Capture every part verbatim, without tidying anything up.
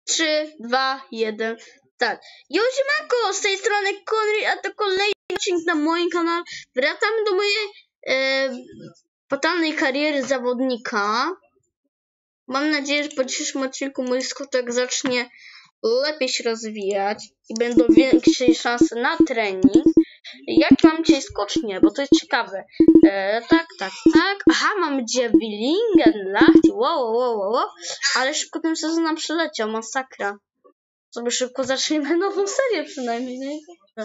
trzy, dwa, jeden, tak. Jo, siemanko, z tej strony Konry, a to kolejny odcinek na moim kanale. Wracamy do mojej e, fatalnej kariery zawodnika. Mam nadzieję, że po dzisiejszym odcinku mój skoczek zacznie lepiej się rozwijać i będą większe szanse na trening. Jak mam dzisiaj skocznie, bo to jest ciekawe. E, tak, tak, tak. Aha, mamy gdzie Willingenlacht. Wow, wow, wow, wow. Ale szybko ten sezon nam przyleciał, masakra. Sobie szybko zaczniemy nową serię przynajmniej. Nie?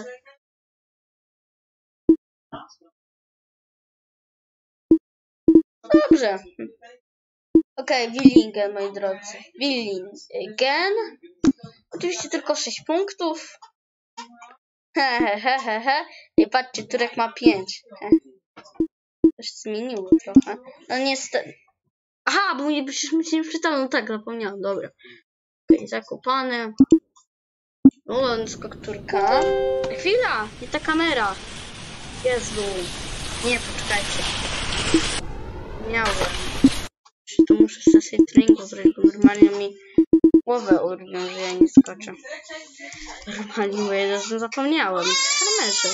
Dobrze. Okej, okay, Willingen, moi drodzy. Willingen. Oczywiście tylko sześć punktów. Hehehehe. He, he, he. I patrzcie, Turek ma pięć. Coś zmieniło trochę. No niestety. Aha, bo mnie przecież mi się nie wczytało. No tak, zapomniałam. Dobra. Okej, okay, zakopane. O, skok Turka. Chwila! Nie ta kamera. Jezu. Nie, poczekajcie. Miałem. To muszę sesję treningu zrobić, bo normalnie mi głowę urwią, że ja nie skoczę. Normalnie, bo ja zapomniałem. Farmerze.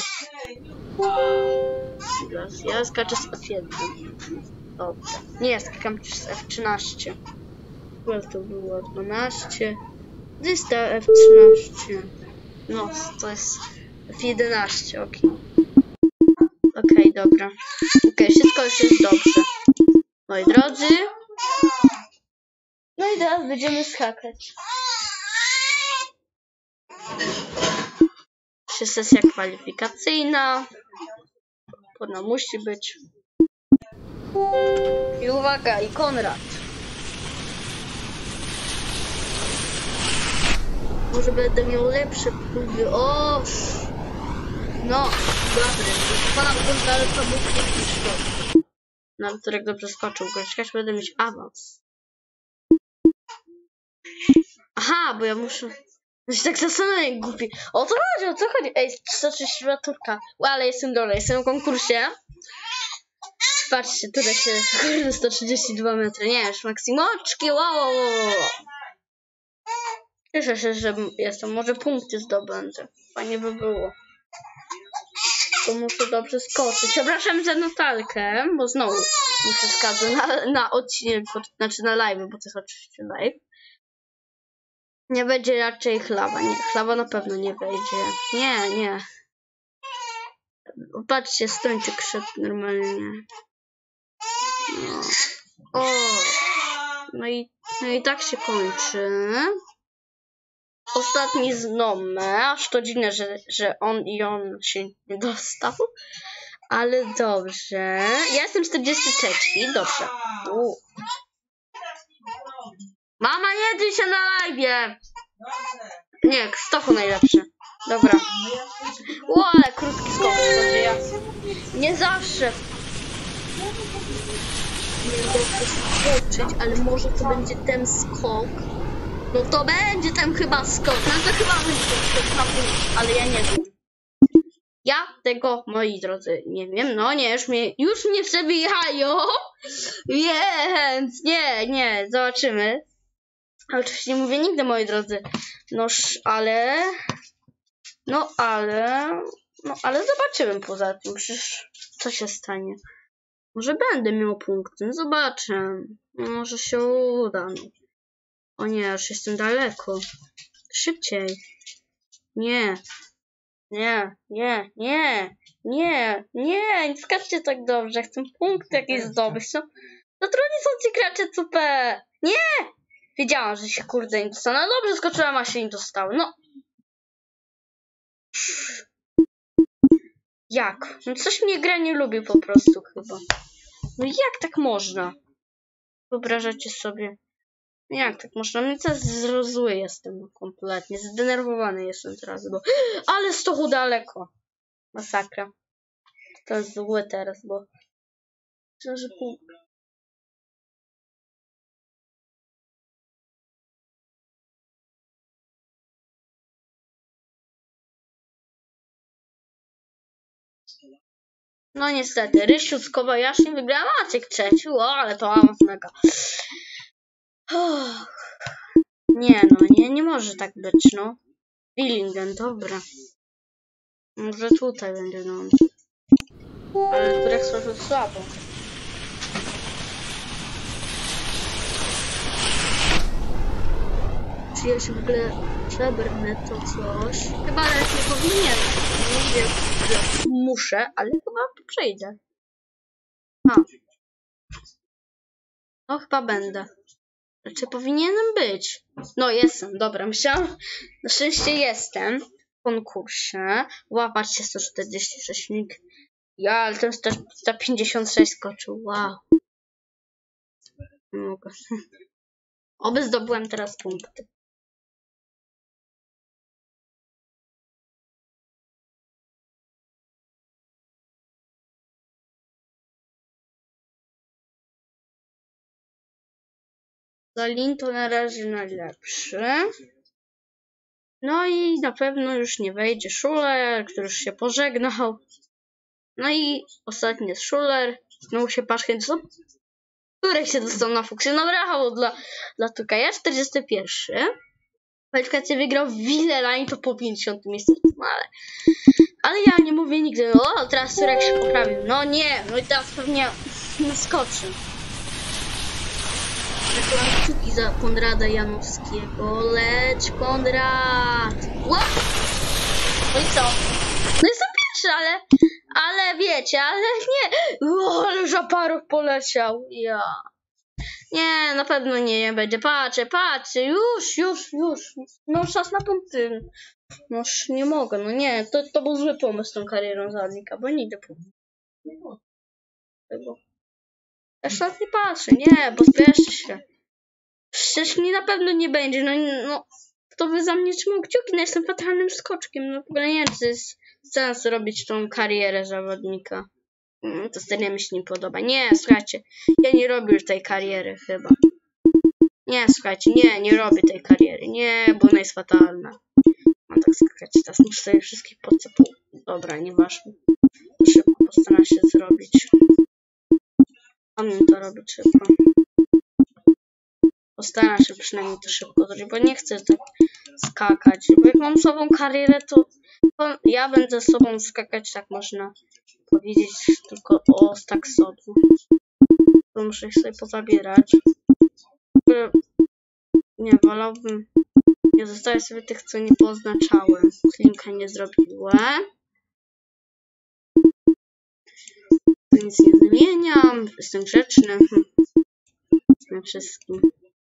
Ja skaczę z F jeden. Dobra. Nie, skakam z F trzynaście. To było dwanaście. Gdzieś ta F trzynaście. No, to jest F jedenaście, ok. Ok, dobra. Ok, wszystko już jest dobrze. Moi drodzy. No i teraz będziemy skakać. Sesja kwalifikacyjna. Ona musi być. I uwaga, i Konrad. Może będę miał lepsze próby. O! No, dobry. Pana Konrad to był piękny, na którego dobrze skoczył. Gośćkać będę mieć awans. Aha, bo ja muszę... No się tak zastanawiam, głupi. O co chodzi, o co chodzi? Ej, sto trzydzieści dwa Turka. Ale jestem dole, jestem w konkursie. Patrzcie, Turek się... Kurde, sto trzydzieści dwa metry. Nie, już maksimoczki, wow, wow, wow. Cieszę się, że jestem. Może punkty zdobędę. Fajnie by było. To muszę dobrze skoczyć. Przepraszam za notalkę, bo znowu muszę skazać na, na odcinek, znaczy na live, bo to jest oczywiście live. Nie będzie raczej chlawa. Nie, chlawa na pewno nie wejdzie. Nie, nie. Patrzcie, stończyk szedł normalnie. No. O. No i, no i tak się kończy. Ostatni z Nome. Aż to dziwne, że, że on i on się nie dostał. Ale dobrze. Ja jestem czterdziesty trzeci. Dobrze. U. Mama, nie drzyj się na live'ie. Nie, stoku najlepszy. Dobra. O, ale krótki skok. Znaczy ja nie zawsze nie mogę skoczyć, ale może to będzie ten skok. No to będzie ten chyba skok. No to chyba będzie ten skok na punkt, ale ja nie wiem. Ja tego, moi drodzy, nie wiem. No nie, już mnie, już mnie przebijają. Więc nie, nie, zobaczymy. Oczywiście nie mówię nigdy, moi drodzy. Noż, ale... No, ale... No, ale zobaczymy poza tym. Przecież co się stanie? Może będę miał punkty. No, zobaczę. Może się uda. O nie, już jestem daleko. Szybciej. Nie. Nie, nie, nie, nie, nie. Nie skaczcie tak dobrze. Chcę punkt jakiś zdobyć. No, to trudni są ci gracze C P. Nie! Wiedziałam, że się kurde nie dostaną. No dobrze, skoczyłam, a się nie dostały. No. Jak? No coś mnie gra nie lubi po prostu chyba. No jak tak można? Wyobrażacie sobie? Jak tak można? No teraz zły jestem kompletnie. Zdenerwowany jestem teraz, bo... Ale z toho daleko. Masakra. To jest złe teraz, bo... Że punkt. No niestety, Rysiu z Kobayashi wygrała, Maciek trzeci, o, ale to awans mega. Nie no, nie, nie może tak być, no. Willingen, dobra. Może tutaj będzie, no. Ale Turek słyszy słabo. Czy ja się w ogóle przebrnę to coś? Chyba nawet nie powinienem. Nie wiem, że muszę, ale chyba przejdę. A. No chyba będę. Czy powinienem być? No jestem, dobra, myślałam. Na szczęście jestem w konkursie. Łapać się sto czterdzieści sześć nick. Ja, ale ten sto pięćdziesiąt sześć skoczył, wow. Nie mogę. Oby zdobyłem teraz punkty. Zalin to na razie najlepszy. No i na pewno już nie wejdzie Schuler, który już się pożegnał. No i ostatni jest Schuler. Znowu się Paszkiewicz, który się dostał na Fuksy. No brawo dla, dla Tukaja. czterdziesty pierwszy. Kwalifikację wygrał Willeline, to po pięćdziesiątym miejscu. No ale, ale ja nie mówię nigdy. O, teraz Turek się poprawił. No nie, no i teraz pewnie naskoczy. Zakładam kciuki za Konrada Janowskiego. Leć, Konrad! Łap! No i co? No jestem pierwszy, ale... Ale wiecie, ale nie... O, ale Żaparow poleciał. Ja... Nie, na pewno nie, nie będzie. Patrzę, patrzę. Już, już, już. No czas na punkty. No nie mogę, no nie. To, to był zły pomysł tą karierą zawodnika, bo nie idę po... Nie mogę tego. Jeszcze raz nie patrzę, nie, bo spieszcie się. Przecież mi na pewno nie będzie, no, no kto by za mnie trzymał kciuki, no jestem fatalnym skoczkiem, no w ogóle nie wiem, czy jest sens robić tą karierę zawodnika. Mm, to serio mi się nie podoba. Nie, słuchajcie, ja nie robię już tej kariery chyba. Nie, słuchajcie, nie, nie robię tej kariery, nie, bo ona jest fatalna. Mam tak skakać, teraz muszę sobie wszystkich podcepu. Dobra, nieważne. Szybko postaram się zrobić. Mam to robić szybko. Postaram się przynajmniej to szybko zrobić, bo nie chcę tak skakać. Bo jak mam słabą karierę, to, to ja będę z sobą skakać, tak można powiedzieć, tylko o tak sobie. To muszę ich sobie pozabierać. Nie, wolałbym... Nie zostawię sobie tych, co nie poznaczałem. Linka nie zrobiłem. To nic nie zmieniam. Jestem grzeczny. Na wszystkim.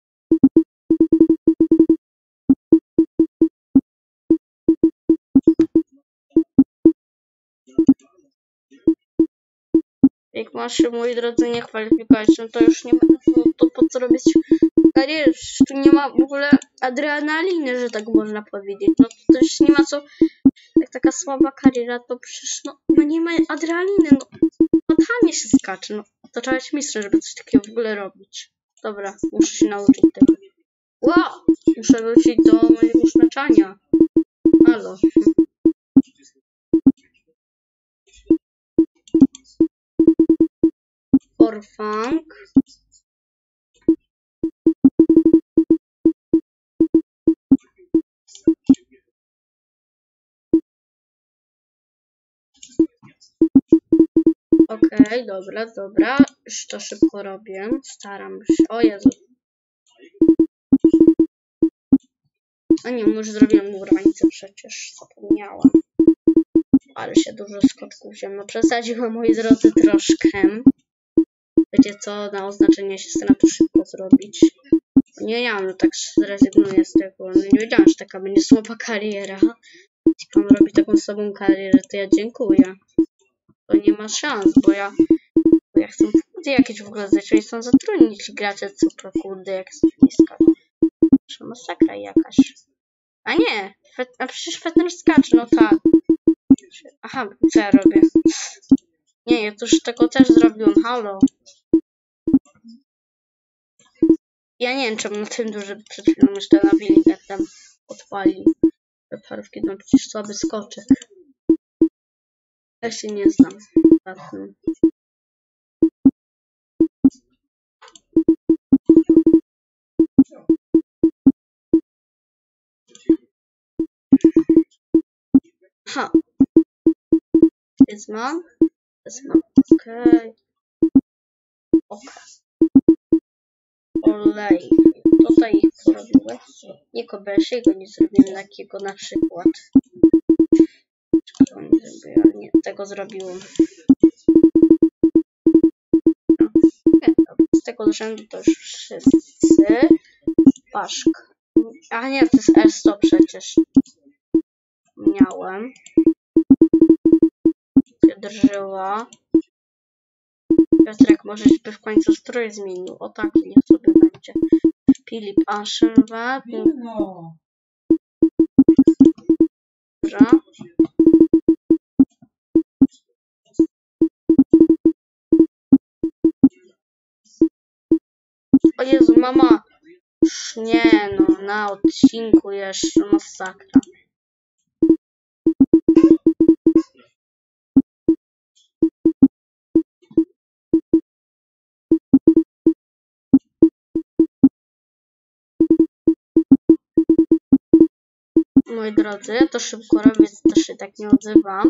Jak masz się, moi drodzy, nie kwalifikować, no to już nie ma, no to po co robić karierę? Tu nie ma w ogóle adrenaliny, że tak można powiedzieć. No to też nie ma co, jak taka słaba kariera, to przecież no, no nie ma adrenaliny, no totalnie się skacze, no to trzeba być mistrzem, żeby coś takiego w ogóle robić. Dobra, muszę się nauczyć tego. Wow! Muszę wrócić do mojego znaczenia. Halo. Orfang. Okej, okay, dobra, dobra. Już to szybko robię. Staram się. O Jezu. A nie, już zrobiłem murańce przecież. Zapomniałam. Ale się dużo skoczków wziąłem. No przesadziłam, moi drodzy, troszkę. Wiecie co? Na oznaczenie się staram to szybko zrobić. Nie, ja no tak zrezygnuję z tego. No nie wiedziałam, że taka będzie słaba kariera. Jeśli pan robi taką słabą karierę, to ja dziękuję. To nie ma szans, bo ja, bo ja chcę punkty jakieś w ogóle zacząć są zatrudnić gracze, co to kurde, jak jest niska. To masakra jakaś. A nie, fet, a przecież Fetner skacze, no tak. Aha, co ja robię? Nie, ja to już tego też zrobiłem, halo. Ja nie wiem, czemu na tym dużo przed chwilą jeszcze na Willingen tam odpali. Te parówki, no przecież słaby skoczek. Ja się nie znam na tym. Aha. Jest mam? Jest mam. Okej. Okay. Olej. Tutaj ich porobiłeś. Nie Kobersiego nie zrobiłem takiego na przykład. Czego nie zrobiłem? Nie, tego zrobiłem. Nie, z tego rzędu to już wszyscy. Paszka. A nie, to jest Ersto przecież. Miałem. Drżyła. Piotrek, może by w końcu strój zmienił. O tak, niech sobie będzie. Filip Aschenwald. Dobra. O Jezu, mama. Nie no, na odcinku jeszcze masakra. Moi drodzy, ja to szybko robię, też się tak nie odzywam.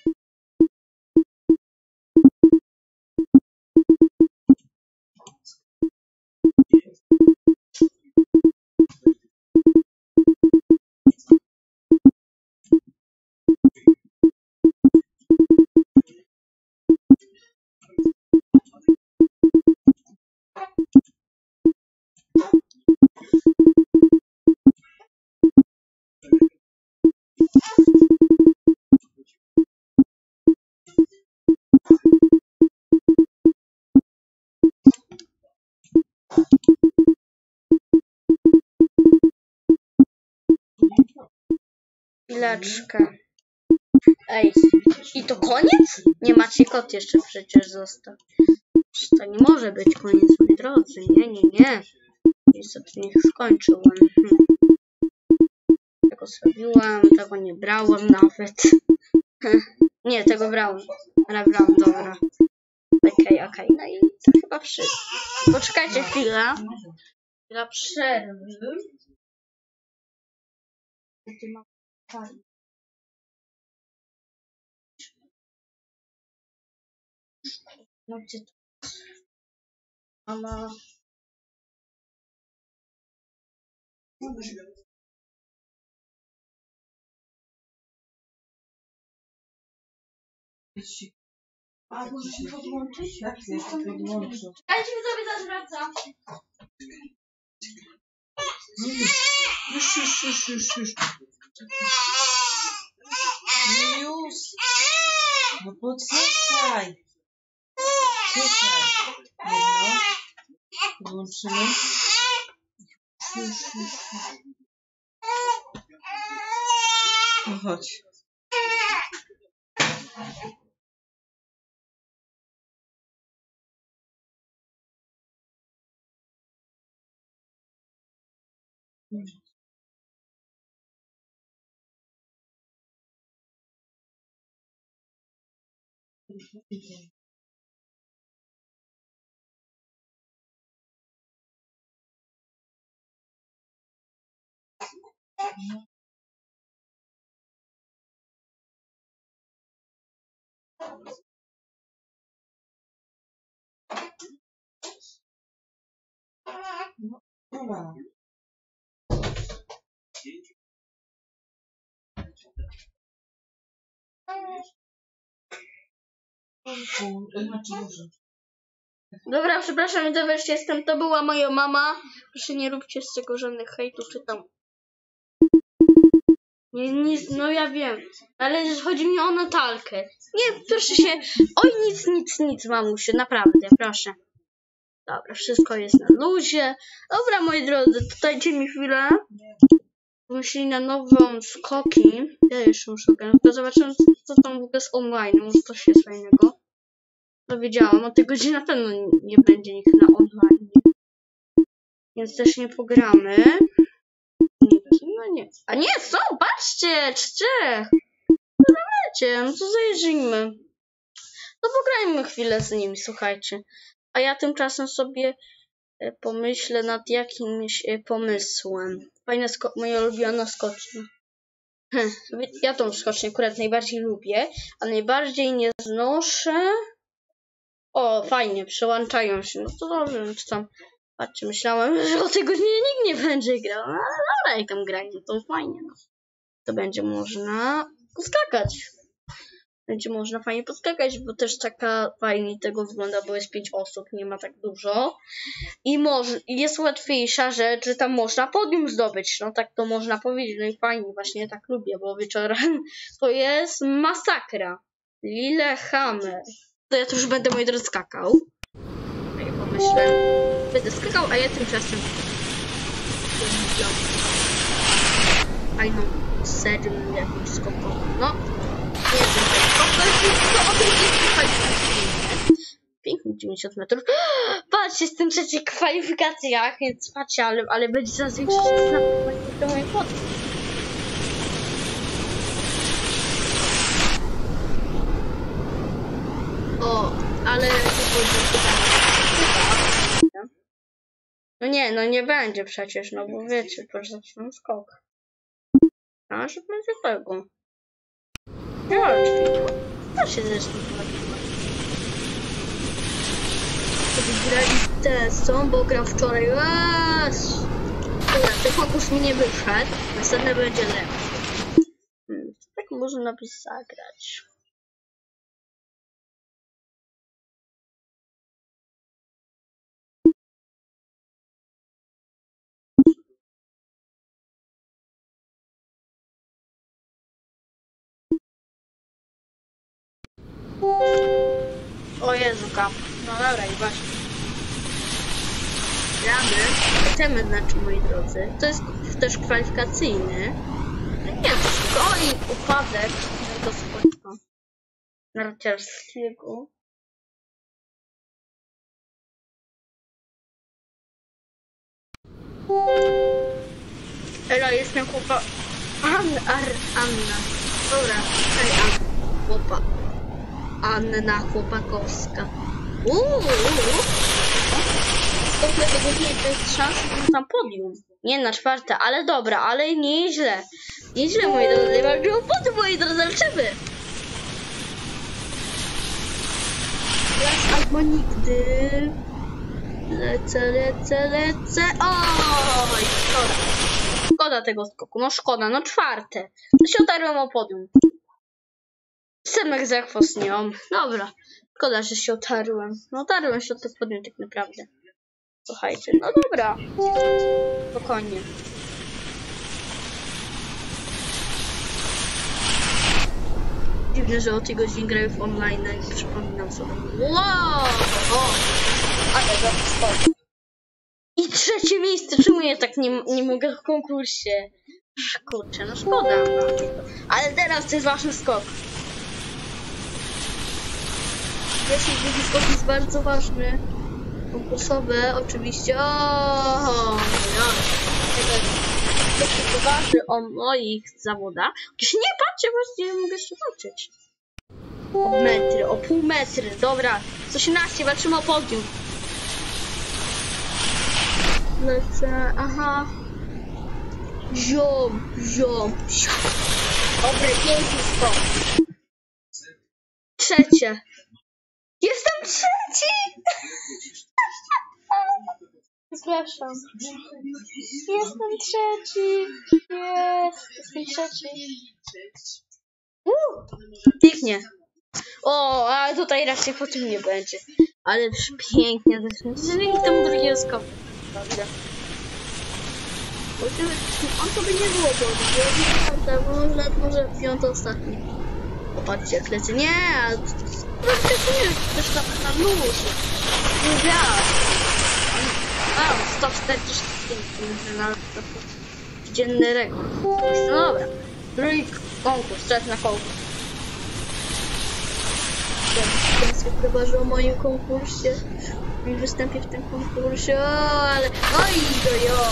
Chwileczkę. Ej, i to koniec? Nie, macie kot jeszcze przecież został. To nie może być koniec, moi drodzy. Nie, nie, nie. Niestety nie skończyłem. Tego zrobiłem, tego nie brałem nawet. Nie, tego brałem. Ale brałem, dobra. Okej, okay, okej. Okay. No i to chyba wszystko. Poczekajcie chwilę. Chwila przerwy. No gdzie to? Mama. A, muszę się podłączyć? Tak, jeszcze podłączę. Dajcie mi sobie też wracam. Już, już, już, już, już. No już. No poczekaj. Czekaj. Jedno. Podłączymy. Już, już, już. No chodź. No, dobra. Dobra, przepraszam, to wreszcie jestem. To była moja mama. Proszę, nie róbcie z tego żadnych hejtów, czy tam. Nie, nie, no ja wiem, ale chodzi mi o Natalkę. Nie, proszę się. Oj, nic, nic, nic, mamusiu, naprawdę, proszę. Dobra, wszystko jest na luzie. Dobra, moi drodzy, dajcie mi chwilę. Myśli na nową skoki. Ja jeszcze muszę ogarnąć. Zobaczymy, co tam w ogóle z online. Może coś jest fajnego. No wiedziałam, o tej godzinie na pewno nie będzie nikt na online. Więc też nie pogramy. No nie. A nie, są, patrzcie, czcie. No wiecie, no to zajrzyjmy. No pograjmy chwilę z nimi, słuchajcie. A ja tymczasem sobie pomyślę nad jakimś pomysłem. Fajna sko- moja ulubiona skocznia. Ja tą skocznię akurat najbardziej lubię, a najbardziej nie znoszę... O, fajnie, przełączają się. No to dobrze, no to tam... Patrzcie, myślałem, że o tego nie, nikt nie będzie grał. No ale dobra, jak tam grają, to fajnie. No. To będzie można poskakać. Będzie można fajnie podskakać, bo też taka fajnie tego wygląda, bo jest pięć osób, nie ma tak dużo. I może, jest łatwiejsza rzecz, że tam można podium zdobyć. No tak to można powiedzieć. No i fajnie, właśnie tak lubię, bo wieczorem to jest masakra. Lillehammer. To ja tu już będę, moi drodzy, skakał. Ja pomyślę, będę skakał, a ja tymczasem fajną serię jakimś skokową. No, nie wiem, to jest o tym kwalifikacyjne. Pięknie, dziewięćdziesiąt metrów. Patrzcie, jestem w trzecich kwalifikacjach, więc patrzcie, ale, ale będzie coraz większa szansa na moje podium. O, ale no nie, no nie będzie przecież, no bo wiecie, to zaczynam skok. A, że będzie tego. Nie ma drzwi. To się zresztą pojawiło. Wygrali testą, bo gram wczoraj. Aaaa! Dobra, ten konkurs mi nie wyszedł. Następny będzie lepszy. Hmm, tak można by zagrać. O Jezu, kap. No dobra, i właśnie. Gramy. Chcemy, znaczy, moi drodzy. To jest też kwalifikacyjny. Nie, to i upadek do skoczka narciarskiego. Ela, jestem chłopa... Anna, Ar, Anna. Dobra, hej, Anna. Chłopa. Anna Chłopakowska. Uuu. Skąd tego nie, to jest szansa na tam podium. Nie na czwarte, ale dobra, ale nieźle. Nieźle, moi drodzy, walczyło podium, moi drodzy, walczymy. Raz albo nigdy. Lecę, lecę, lecę. Oj, szkoda. Szkoda tego skoku, no szkoda, no czwarte. To się otarłem o podium. Semek zachwost nią. Dobra. Szkoda, że się otarłem. No otarłem się od tych podium tak naprawdę. Słuchajcie, no dobra. Spokojnie. Dziwne, że o tej godzinie grają w online, nie przypominam sobie. Wow! O! Ale dobrze skok. I trzecie miejsce. Czemu ja tak nie, nie mogę w konkursie? Kurczę, no szkoda. Ale teraz to jest ważny skok. Pierwszy i drugi skok jest bardzo ważny. Konkursowe, oczywiście. O, to się poważy o moich zawodach. Chociaż nie patrzcie, właściwie mogę się walczyć. O metry, o pół metry. Dobra, sto osiemnaście, walczymy o podium. Lecę, aha. Ziom, ziom, ziom. Dobry, piękny skok. Trzecie. Jestem trzeci! Przepraszam. Jestem trzeci. Jest. Jestem trzeci. Uuu, pięknie. O, ale tutaj raczej po tym nie będzie. Ale pięknie. Jeżeli tam drugiego skopu. Dobrze. On to by nie było dobrze. Bo może, może piąty ostatni. Popatrzcie jak lecę. Nie, to jest też na, na luz. Nie wiatr. A, sto czterdzieści pięć na dzienny rekord. No dobra. Drugi konkurs, czas na konkurs. Teraz wyprowadził o moim konkursie. I występie w tym konkursie. O, ale... Oj, dojo.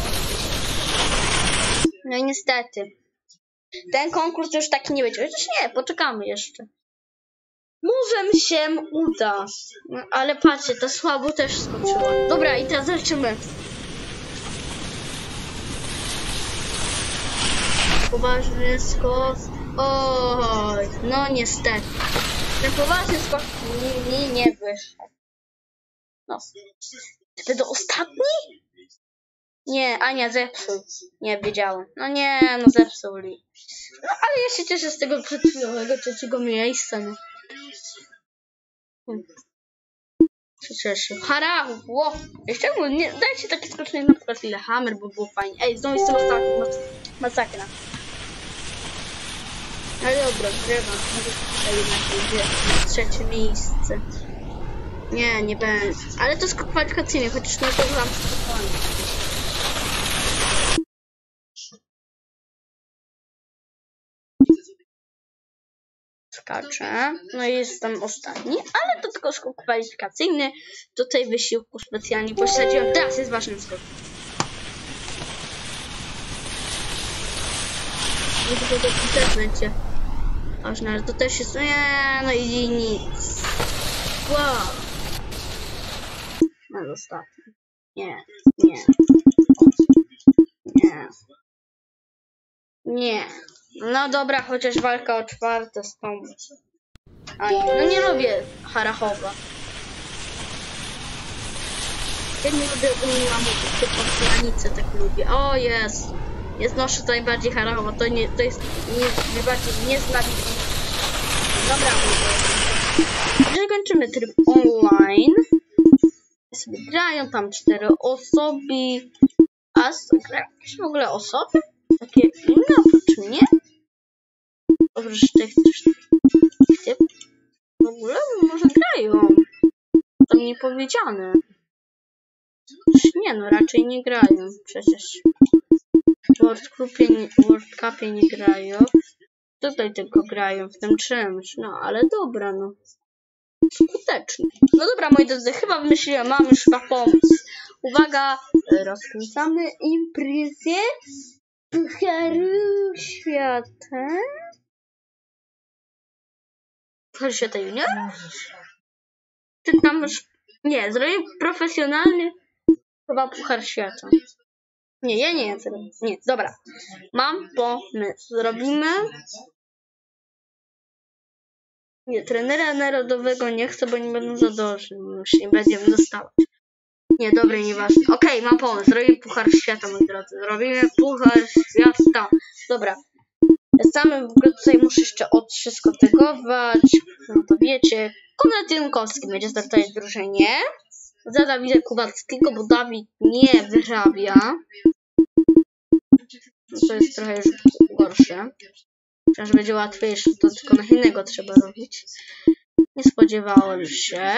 No i niestety. Ten konkurs już taki nie będzie. Chociaż nie, poczekamy jeszcze. Może mi się uda. No, ale patrzcie, to słabo też skoczyła. Dobra, i teraz zobaczymy. poważny skok. Oj, no niestety. Ten poważny skok mi, mi nie wyszedł. No. Czy będą ostatni? Nie, Ania zepsuł. Nie, wiedziałem. No nie, no zepsuli. No ale ja się cieszę z tego przedchwilowego trzeciego miejsca. No. Hmm. Się cieszę. Hara! Ło! Jeszcze mu nie dajcie takie skoczenie na przykład ile hammer, bo było fajnie. Ej, znowu jest to mas masakra. Ale dobra, drewam. Tutaj jednak będzie trzecie miejsce. Nie, nie będzie. Ale to jest kwalifikacyjnie, chociaż nie to wam spokojnie. Skaczę. No i jestem ostatni, ale to tylko skok kwalifikacyjny. Do tej wysiłku specjalnie pośledziłem. Teraz jest ważny skok. Nie tylko to też będzie ważne, ale to też jest... Nie, no i nic. Wow. No ostatni. Nie, nie. Nie. Nie. No dobra, chociaż walka o czwarte z tą. Aj, no nie lubię Harachowa. Ja nie lubię Ulamutów, tylko granice tak lubię. O jest! Jest znoszę to najbardziej Harachowa, to, nie, to jest nie, najbardziej niesprawiedliwe. Dobra, jeżeli kończymy tryb online, sobie grają tam cztery osoby. A grają jakieś w ogóle osoby? Takie inne oprócz mnie? Oprócz tych typ w ogóle może grają. To nie powiedziane. Nie no, raczej nie grają przecież. W World Cupie nie, World Cupie nie grają. Tutaj tylko grają w tym czymś. No ale dobra no. Skuteczny. No dobra moi drodzy, chyba wymyśliłem, mam już chyba pomysł. Uwaga, rozkręcamy imprezę Pucharu Świata. Puchar Świata Junior? Czy tam już... Nie, zrobię profesjonalny chyba Puchar Świata. Nie, ja nie chcę. Nie, dobra. Mam pomysł. Zrobimy... Nie, trenera narodowego nie chcę, bo nie będą za dobrzy. Już nie będziemy dostawać. Nie, dobra, nieważne. Okej, okay, mam pomysł. Zrobimy Puchar Świata, moi drodzy. Zrobimy Puchar Świata. Dobra. Samy w ogóle tutaj muszę jeszcze od wszystko tegować. No to wiecie. Konrad Jankowski będzie startować w drużynie. Za Dawida Kubackiego, bo Dawid nie wyrabia. No to jest trochę już gorsze. Myślę, że będzie łatwiejsze, to tylko na innego trzeba robić. Nie spodziewałem się.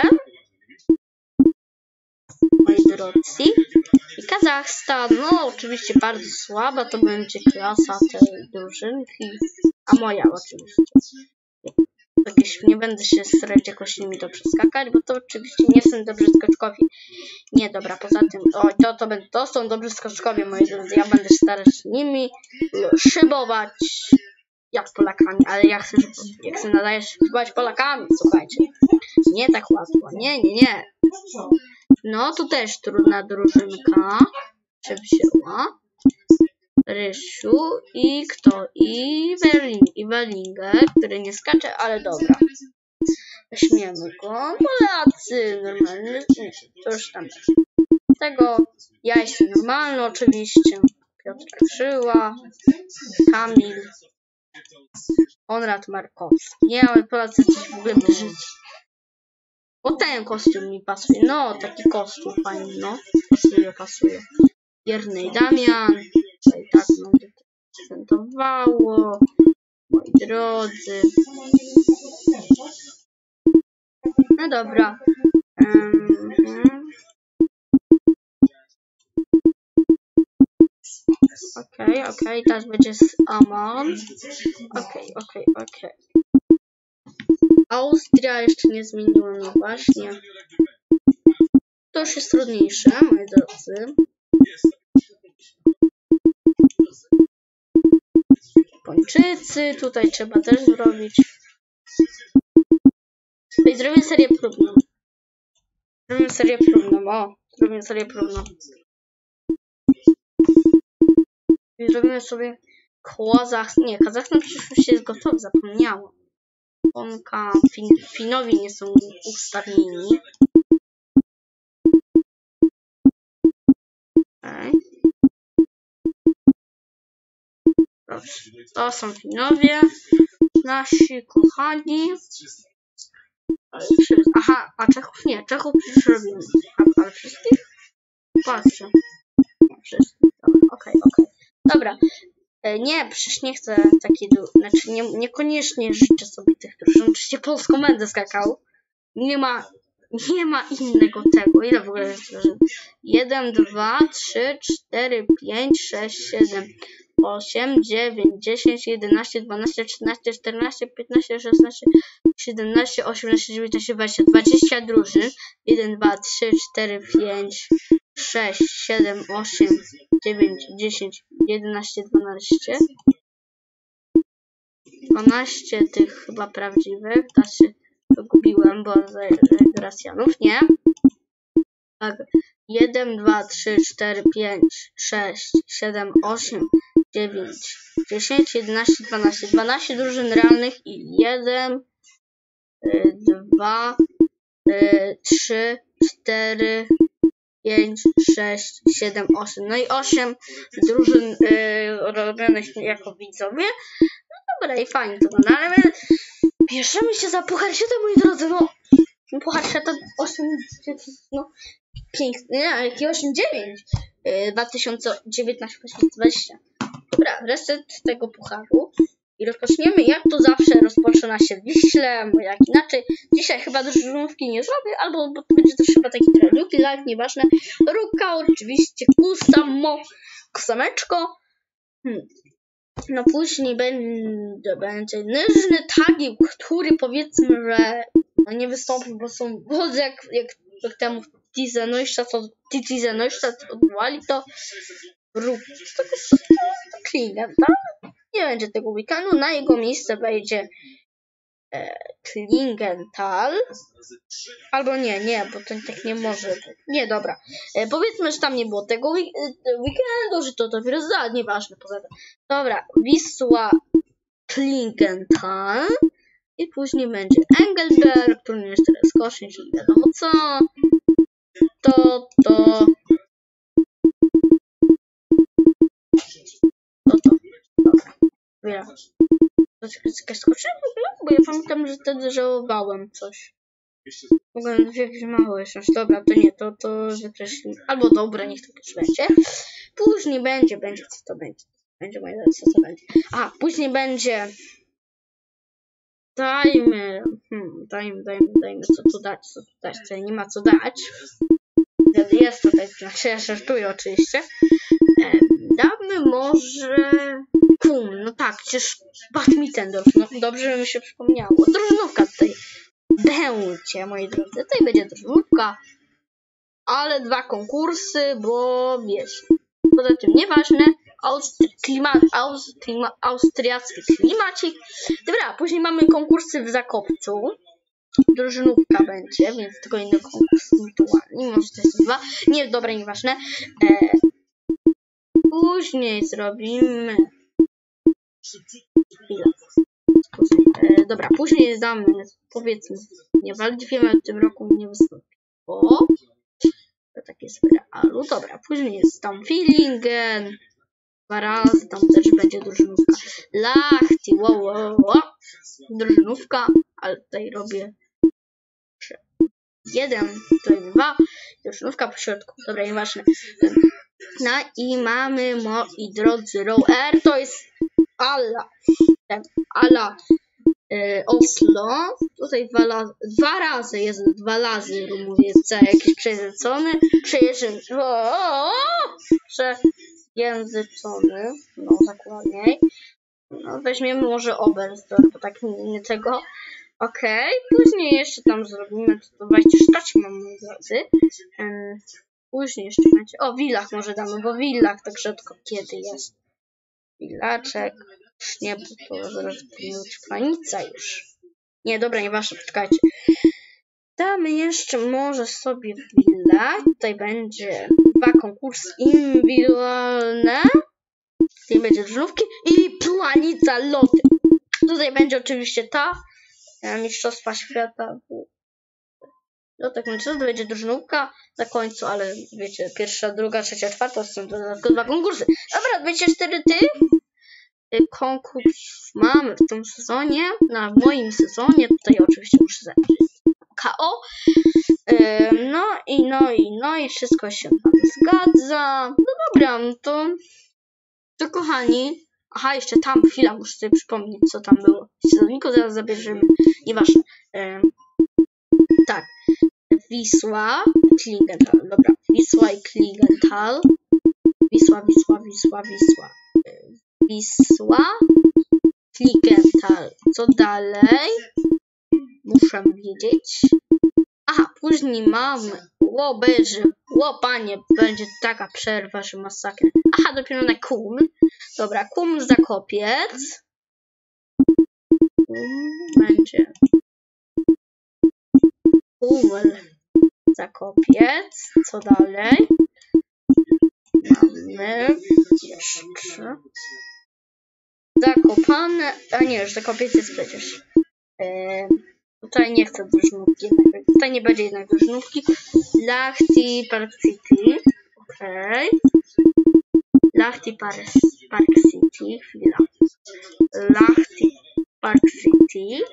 Moi drodzy. I Kazachstan, no oczywiście bardzo słaba, to będzie klasa tej drużynki. A moja oczywiście. Jakieś, nie będę się starać jakoś nimi to przeskakać, bo to oczywiście nie są dobrzy skoczkowi. Nie, dobra, poza tym, o, to, to, to są dobrzy skoczkowie, moi drodzy. Ja będę starać się nimi szybować jak Polakami, ale ja chcę, jak chcę nadaję szybować Polakami, słuchajcie. Nie tak łatwo, nie, nie, nie. No, to też trudna drużynka się wzięła. Rysiu i kto? I Berlin, i Berlingę, który nie skacze, ale dobra. Weźmiemy go. Polacy, normalny. Nie, to już tam jest. Tego ja jestem normalny oczywiście. Piotr Krzyła, Kamil, Konrad Markowski. Nie, ale Polacy coś w ogóle brzydzi. O, ten kostium mi pasuje. No, taki kostium fajny, no. Pasuje, pasuje. Wierny Damian. Tutaj tak będzie to prezentowało. Moi drodzy. No dobra. Um, Okej, okay, okej. Okay. Teraz będzie z Amon. Okej, okay, okej, okay, okej. Okay. Austria jeszcze nie zmieniła, no właśnie. To już jest trudniejsze, moi drodzy. Japończycy, tutaj trzeba też zrobić. I zrobię serię próbną. Zrobię serię próbną, o, zrobię serię próbną. I zrobimy sobie Kazachstan, nie, Kazachstan przecież już jest gotowy, zapomniałam. Onka, fin, Finowie nie są ustawieni. Okay. Dobrze, to są Finowie, nasi kochani. Aha, a Czechów nie, Czechów przecież robimy. A, ale wszystkich? Patrzę. Nie, wszystkich, dobra, okej, okay, okej. Okay. Dobra. Nie, przecież nie chcę takiej, znaczy nie, niekoniecznie życzę sobie tych drużyn. Oczywiście polską będę skakał. Nie ma, nie ma innego tego. Ile w ogóle jest drużyn? jeden, dwa, trzy, cztery, pięć, sześć, siedem, osiem, dziewięć, dziesięć, jedenaście, dwanaście, trzynaście, czternaście, piętnaście, szesnaście, siedemnaście, osiemnaście, dziewiętnaście, dwadzieścia. dwadzieścia drużyn. jeden, dwa, trzy, cztery, pięć, sześć, siedem, osiem, dziewięć, dziesięć, jedenaście, dwanaście. dwanaście tych chyba prawdziwych. Teraz się wygubiłem, bo z Rosjanów, nie? Tak. jeden, dwa, trzy, cztery, pięć, sześć, siedem, osiem, dziewięć, dziesięć, jedenaście, dwanaście. dwanaście drużyn realnych i jeden, dwa, trzy, cztery, pięć, sześć, siedem, osiem. No i osiem drużyn yy, robionych jako widzowie. No dobra i fajnie to wygląda, ale my bierzemy się za Puchar Świata, moi drodzy. No, Puchar Świata osiem, no piękny, nie, jaki osiem dziewięć. Yy, dwa tysiące dziewiętnaście dwa tysiące dwadzieścia. Dobra, reset tego pucharu. I rozpoczniemy, jak to zawsze, rozpoczyna się w Wiśle, bo jak inaczej. Dzisiaj chyba drużynówki nie zrobię, albo bo to będzie też chyba taki trochę luki live, nieważne. Ruka oczywiście, kusamo, kusameczko. Hmm. No później będzie, będzie Nyżny Tagil, który powiedzmy, że no nie wystąpił, bo są, bo jak, jak, jak temu Tize Neustadt, to Tize Neustadt odwołali, to Ruk, to, to, to, to Klingen, tak? Nie będzie tego weekendu, na jego miejsce wejdzie e, Klingenthal. Albo nie, nie, bo to tak nie może być. Nie, dobra. E, powiedzmy, że tam nie było tego week weekendu, że to dopiero za, nieważne poza tym. Dobra, Wisła Klingenthal. I później będzie Engelberg, który jest teraz Koszyn, czyli wiadomo co. To, to... To, to. Dobra. Wiem. To jakaś skoczyła w ogóle? Bo ja pamiętam, że wtedy żałowałem coś. Mogłem jakieś małe jeszcze. Dobra, to nie, to, to wykreślimy. Albo dobra, niech to też będzie. Później będzie, będzie, co to będzie. Będzie moja co to będzie. A, później będzie... Dajmy, hmm, dajmy, dajmy, dajmy, co tu dać, co tu dać, tutaj nie ma co dać. Jest tutaj, znaczy ja żartuję oczywiście. E, damy może... Kum, no tak, przecież Badmittendorf, no dobrze, że mi się przypomniało. Drużynówka tutaj będzie, moi drodzy, tutaj będzie drużynówka, ale dwa konkursy, bo wiesz, poza tym nieważne, Austri klimat, Aust klima austriacki klimacik. Dobra, później mamy konkursy w Zakopcu, drużynówka będzie, więc tylko inny konkurs wirtualny, może to jest dwa, nie, dobra, nieważne. E, później zrobimy... Chwila. E, dobra, później damy, powiedzmy, nie Waldwiemy w tym roku nie wystąpi, bo to tak jest w realu. Dobra, później jest tam Villingen, dwa razy, tam też będzie drużynówka. Lahti, wow, wow, wow, drużynówka, ale tutaj robię jeden, tutaj dwa, drużynówka po środku. Dobra, nieważne. No i mamy, moi drodzy, Rower, to jest Ala, ten, Ala y, Oslo, tutaj dwa, la, dwa razy jest dwa razy, mówię, C, jakiś przejęzyczony, przejęzyczony, przejęzyczony, no zakładniej. No, weźmiemy może Oberstdorf, bo tak nie, nie tego. Okej, okay. Później jeszcze tam zrobimy, to dwadzieścia cztery mam, moi drodzy. Um, później jeszcze będzie, o, Villach może damy, bo Villach tak rzadko kiedy jest. Villaczek, nie, bo to zaraz powinna być granica już. Nie, dobra, nieważne, poczekajcie. Damy jeszcze może sobie Villa. Tutaj będzie dwa konkursy indywidualne. Tutaj będzie drużynówki i planica loty. Tutaj będzie oczywiście ta e, Mistrzostwa Świata. Lotek to będzie drużynówka na końcu, ale wiecie, pierwsza, druga, trzecia, czwarta są dodatkowe dwa konkursy. Dobra, dwadzieścia cztery tych konkursów mamy w tym sezonie. Na moim sezonie tutaj oczywiście muszę zacząć K O. No i no i no i wszystko się tam zgadza. No dobra, no to to kochani. Aha, jeszcze tam chwila, muszę sobie przypomnieć, co tam było. W sezoniku zaraz zabierzemy. Nieważne. Tak. Wisła, Klingenthal. Dobra, Wisła i Klingenthal. Wisła, Wisła, Wisła, Wisła. Wisła, Klingenthal. Co dalej? Muszę wiedzieć. Aha, później mamy. Ło, będzie. Ło, panie, będzie taka przerwa, że masakra. Aha, dopiero na Kum. Dobra, Kum Zakopiec. Kum będzie. Kumel Zakopiec. Co dalej? Mamy jeszcze Zakopane. A nie, już Zakopiec jest przecież. Eee, tutaj nie chcę drużynówki. Tutaj nie będzie jednak drużynówki. Lahti Park City. Okej. Okay. Lahti Park, Park City. Chwila. Lahti Park City.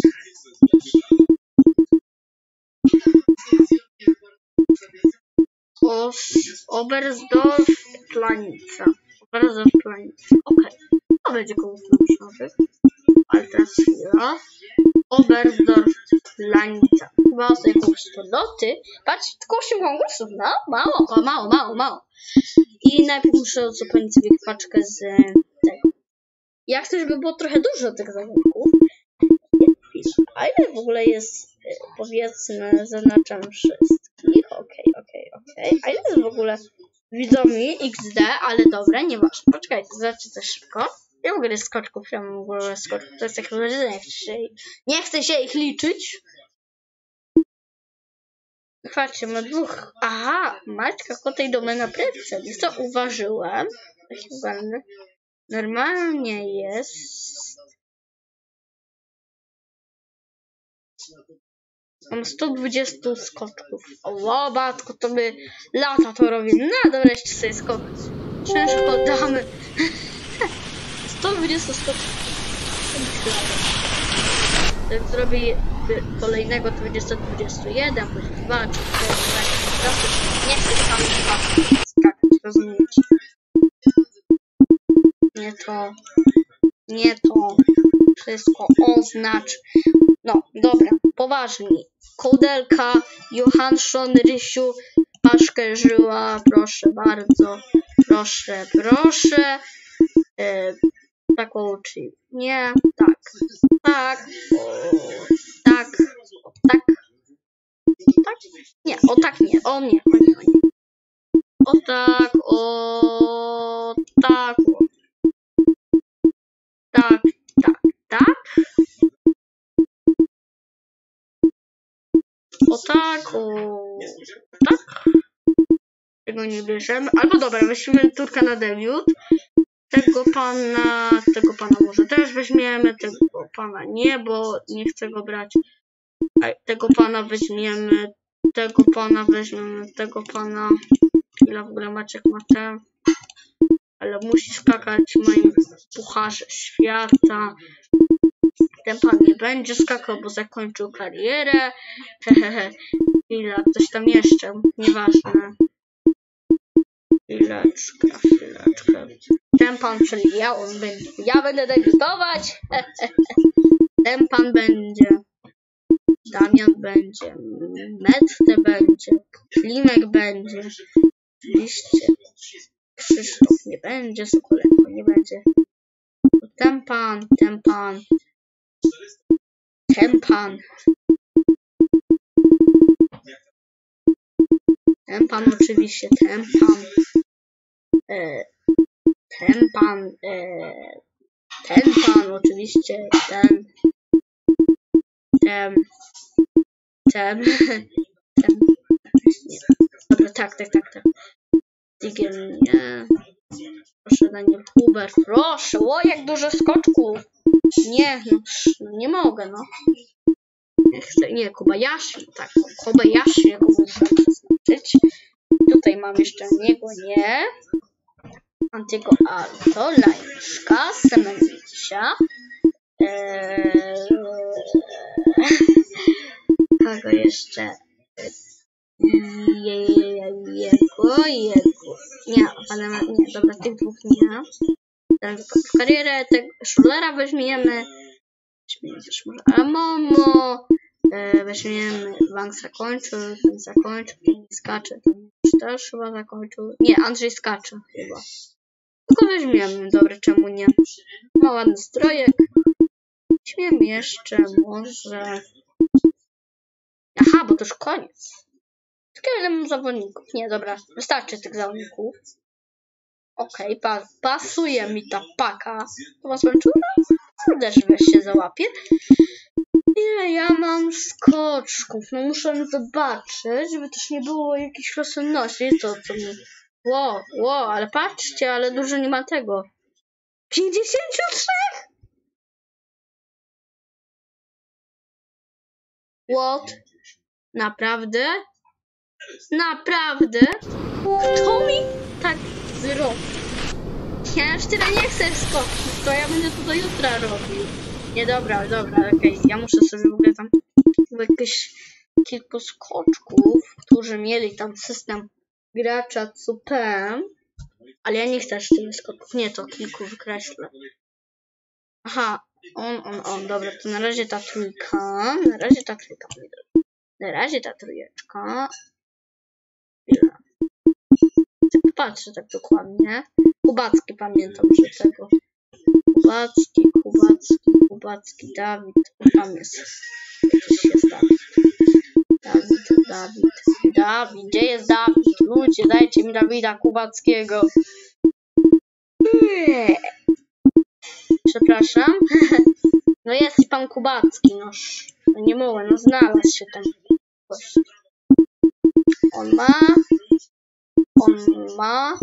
Oberstdorf Planica. Oberstdorf Planica. Okej. Okay. To będzie komuś nowy. Ale teraz chwila. Oberstdorf Planica. Chyba sobie konkurs loty. Patrzcie, tylko osiem konkursów. No, mało, o, mało, mało, mało. I najpierw muszę uzupełnić sobie paczkę z tego. Ja chcę, żeby było trochę dużo tych zawodników. A ile w ogóle jest, powiedzmy, zaznaczam wszystkich. Okej, okej, okej. A ile jest w ogóle widzowie X D, ale dobra, nieważne. Poczekajcie, zobaczcie coś szybko. Ja w ogóle skoczków, ja mam w ogóle skoczków. To jest takie powiedzenie, nie chcę się, nie chcę się ich liczyć. Patrzcie, ma dwóch. Aha, Maćka Kotej domena Pretzel. I co uważyłem? Normalnie jest. Mam sto dwadzieścia skoczków. O, batko, to by lata to robi. No dobra, jeszcze sobie skok. Ciężko damy. sto dwadzieścia skoczków. Jak zrobię kolejnego, to będzie sto dwadzieścia jeden, później dwa, trzy, cztery, nie chcę tam skakać, rozumiecie? Nie to, nie to, wszystko oznacz. No, dobra, poważnie. Kołdelka, Johansson, Rysiu, Paszkę Żyła, proszę bardzo, proszę, proszę. E, taką, czyli nie, tak, tak, o, tak, o, tak, tak, nie, o tak nie, o nie, o nie, o nie. O tak, o tak, o, tak, tak, tak. O tak, o tak. Tego nie bierzemy. Albo dobra, weźmiemy Turka na debiut. Tego pana, tego pana może też weźmiemy. Tego pana nie, bo nie chcę go brać. A tego pana weźmiemy. Tego pana weźmiemy. Tego pana. Ile w ogóle Maciek ma ten. Ale musi skakać w moim pucharze świata. Ten pan nie będzie skakał, bo zakończył karierę. Hehehe. Ile? Coś tam jeszcze. Nieważne. Chwileczkę, chwileczkę. Ten pan, czyli ja, on będzie. Ja będę debiutować. Ten pan będzie. Damian będzie. Mette będzie. Klimek będzie. Oczywiście. Krzysztof nie będzie. Sokolenko nie będzie. Ten pan, ten pan. Ten pan. Ten pan oczywiście, ten pan. E, ten pan. E, ten pan oczywiście, ten. Ten. Ten. Ten. Nie. Dobra, tak, tak, tak, tak. Digiel nie. Proszę, Daniel Huber, proszę. O, jak dużo skoczków. Nie, no, no nie mogę, no. Nie, chcę, nie, Kobayashi, tak, Kobayashi muszę przeznaczyć. Tutaj mam jeszcze niego, nie. Antigo Alto, Lajszka, Semenicia. Eee, kogo jeszcze? Je, jego, jego. Nie, ale nie, dobra, tych dwóch nie. W karierę tego Schulera weźmiemy. Weźmiemy też może Amomo. E, weźmiemy Wang zakończył, ten zakończył, ten nie skacze, ten też chyba zakończył. Nie, Andrzej skacze chyba. Tylko weźmiemy, dobra, czemu nie? Ma ładny strojek. Weźmiemy jeszcze może... Aha, bo to już koniec. Tylko ile mam zawodników? Nie, dobra, wystarczy tych zawodników. Okej, okay, pa pasuje mi ta paka. To was męczyła? Też weź się załapie. Ile ja mam skoczków? No muszę zobaczyć, żeby też nie było jakichś rozsądności. Co, co mi... Ło, ło, ale patrzcie, ale dużo nie ma tego. pięćdziesiąt trzy! What? Naprawdę? Naprawdę? Kto mi tak zrobił? Ja już tyle nie chcę skoczyć, to ja będę to do jutra robił. Nie, dobra, dobra, okej. Okay. Ja muszę sobie w ogóle tam jakieś kilku skoczków, którzy mieli tam system gracza cupem, ale ja nie chcę aż tyle skoczków. Nie, to kilku wykreślę. Aha, on, on, on, dobra, to na razie ta trójka, na razie ta trójka, na razie ta trójeczka. Ile? Tak patrzę tak dokładnie. Kubacki pamiętam, że tego. Kubacki, Kubacki, Kubacki, Dawid. Tam jest. Gdzieś jest Dawid. Dawid, Dawid, Dawid. Gdzie jest Dawid? Ludzie, dajcie mi Dawida Kubackiego. Przepraszam. No jest i pan Kubacki, no. No nie mogę, no znalazł się tam. On ma... On ma...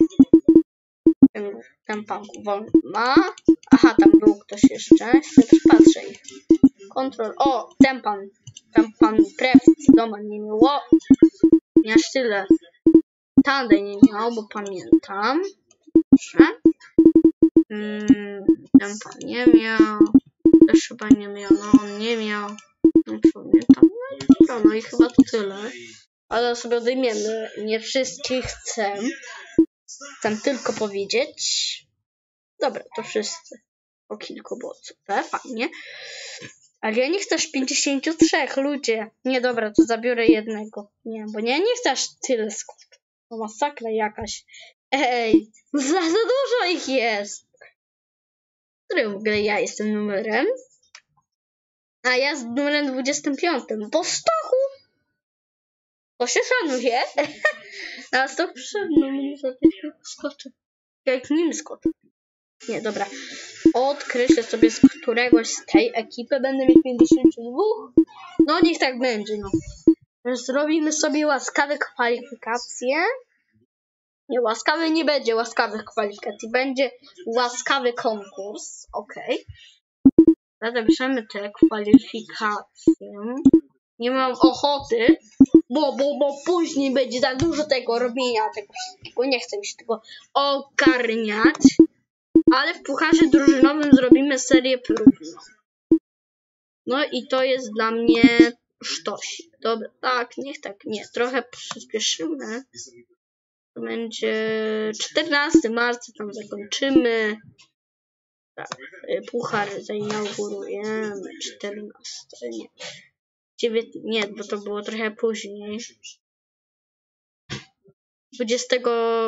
Ten, ten pan Kubon ma... Aha, tam był ktoś jeszcze. Ja też patrzę. Kontrol... O, ten pan. Ten pan Pref doma nie miał. Nie aż tyle. Tadej nie miał, bo pamiętam. Proszę. Hmm, ten pan nie miał. Też chyba nie miał. No, on nie miał. No, pamiętam. No, no i chyba to tyle. Ale sobie odejmiemy. Nie wszystkich chcę. Chcę tylko powiedzieć. Dobra, to wszyscy. O kilku było super, fajnie. Ale ja nie chcę aż pięćdziesięciu trzech, ludzie. Nie, dobra, to zabiorę jednego. Nie, bo nie, nie chcę aż tyle skoczyć. To masakra jakaś. Ej, za, za dużo ich jest. Który w ogóle ja jestem numerem? A ja z numerem dwudziestym piątym. Po stochu! To się szanuje. A stok przed mną skoczę. Jak nim skoczę. Nie, dobra. Odkreślę sobie z któregoś z tej ekipy. Będę mieć pięćdziesiąt dwa. No niech tak będzie, no. Zrobimy sobie łaskawe kwalifikacje. Nie, łaskawy nie będzie łaskawych kwalifikacji. Będzie łaskawy konkurs. Okej. Okay. Zapiszemy te kwalifikacje. Nie mam ochoty, bo, bo, bo później będzie za dużo tego robienia, tego wszystkiego. Nie chcę mi się tego ogarniać. Ale w pucharze drużynowym zrobimy serię próbną. No i to jest dla mnie sztos. Dobra, tak, niech tak, nie, trochę przyspieszymy. To będzie czternastego marca, tam zakończymy. Tak, puchar zainaugurujemy czternastego, nie. dziewiętnastego, nie, bo to było trochę później. dwudziestego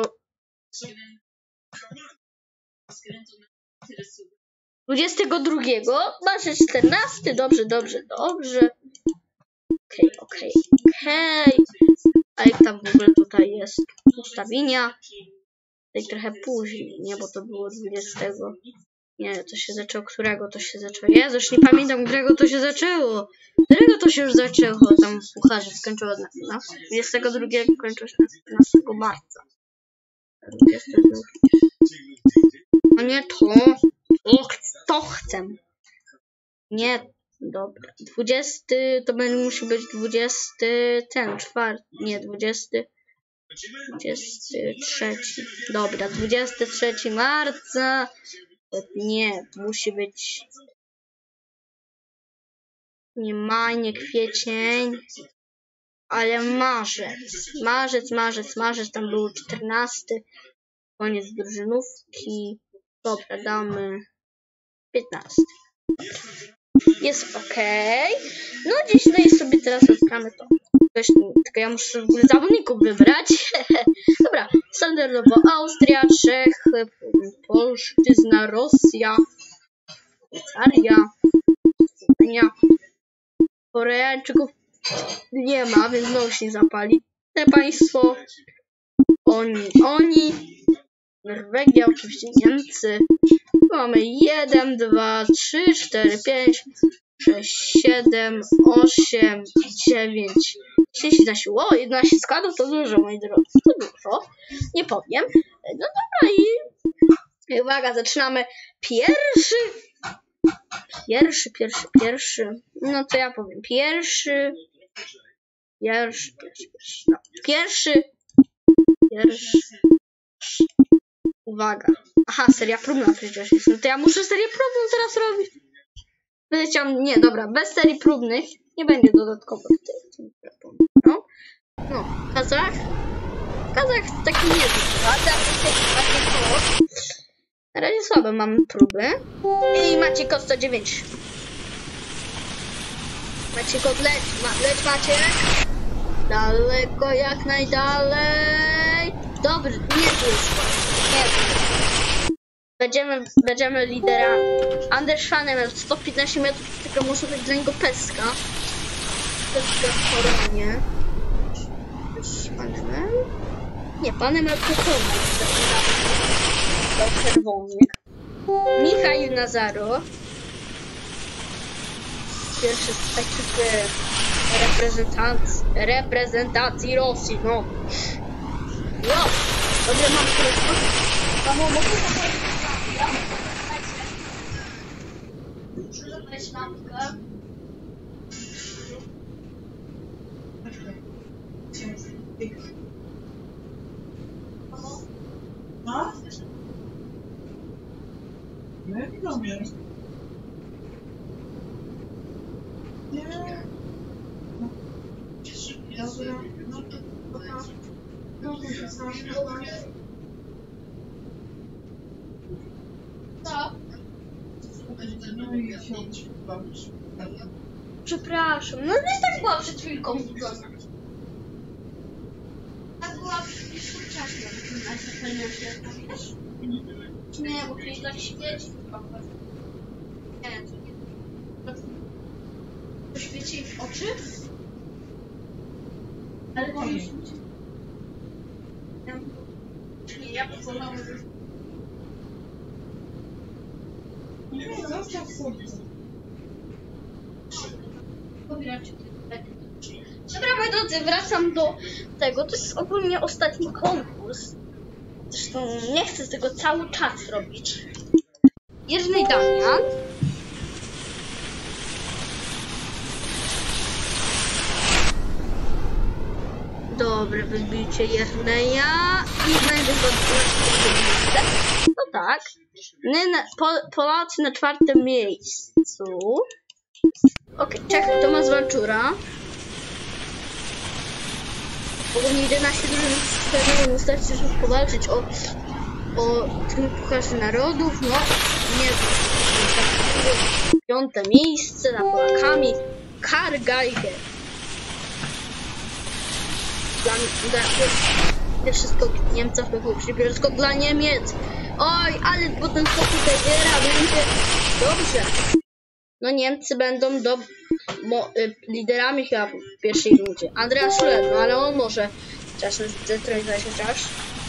dwudziestego drugiego, masz czternasty, dobrze, dobrze, dobrze. Okej, okay, okej, okay, okej. Okay. A jak tam w ogóle tutaj jest ustawienia? Tutaj trochę później, nie, bo to było dwudziestego. Nie, to się zaczęło, którego to się zaczęło? Jezu, już nie pamiętam, którego to się zaczęło. Którego to się już zaczęło? Tam w pucharze skończyło na, na dwudziestego drugiego, kończyło się na piętnastego marca. A nie to. O, to chcę. Nie, dobra. Dwudziesty to będzie musi być dwudziesty ten czwarty. Nie, dwudziesty. dwudziesty trzeci. Dobra, dwudziestego trzeciego marca. Nie, musi być. Nie maj, nie kwiecień. Ale marzec. Marzec, marzec, marzec. Tam był czternasty. Koniec drużynówki. Dobra, damy piętnasty. Jest ok. No dzisiaj sobie teraz rozgramy to. Tylko ja muszę w ogóle zawodników wybrać. Dobra, standardowo Austria, Czech, Polszczyzna, Rosja, Szwajcaria, Słowenia. Koreańczyków nie ma, więc znowu się nie zapali. Te państwo, oni, oni, Norwegia, oczywiście Niemcy. Mamy jeden, dwa, trzy, cztery, pięć, sześć, siedem, osiem, dziewięć, dziesięć, o, jedenaście składów to dużo, moi drodzy, to dużo, nie powiem. No dobra i uwaga, zaczynamy pierwszy, pierwszy, pierwszy, pierwszy, no to ja powiem, pierwszy, pierwszy, pierwszy, pierwszy, no, pierwszy, pierwszy, uwaga, aha, seria próbna przecież jest, no to ja muszę serię próbną teraz robić. Będę chciał, nie, dobra, bez serii próbnych, nie będzie dodatkowo tych, no, no, Kazach, Kazach taki nie jest, na razie słabe mamy próby i macie kod sto dziewięć. Macie kod leć, ma, leć Maciek, daleko jak najdalej, dobry, nie tu jest, nie tu. Będziemy, będziemy liderami. Anders Fanem sto piętnaście metrów, tylko muszę być dla niego peska. Peska w koronie. Panem? Nie, panem alkoholem. To czerwony. Michał Nazaro. Pierwszy z ekipy reprezentacji, reprezentacji Rosji, no. Wow, dobrze mam telefon. Mamo, mogę zabrać? Muszę zabrać lampkę. No? Nie, nie rozumiem. Nie. Dobra. No to dobra. No to się sam. Co? No i się Przepraszam, no nie tak była przed chwilką. Tak była współczesna. Wiesz? Nie, bo kiedyś tak świeci. Nie, to nie. To świeci w oczy? Ale to nie. Nie, ja pozwolałam. nie, zostaw sobie. Dobra, moi drodzy, wracam do tego. To jest ogólnie ostatni konkurs. Zresztą nie chcę tego cały czas robić. Jerzy i Damian. Dobre wybicie Jerneja i będzie to no tak. Na, po, Polacy na czwartym miejscu. Okej, okay, Czechy Tomasz Walczura. Ogólnie jedenaście drużyn wystarczy, żeby powalczyć o, o tym Pucharze Narodów. No, nie wiem. Piąte miejsce za Polakami. Karl Geiger. Dla mnie wszystko Niemców przybiorę skok dla Niemiec. Oj, ale potem skok tutaj gra będzie dobrze. No Niemcy będą do, mo, y, liderami chyba w pierwszej rundzie. Andreas Schuler, no ale on może czasem zdetronizować chociaż.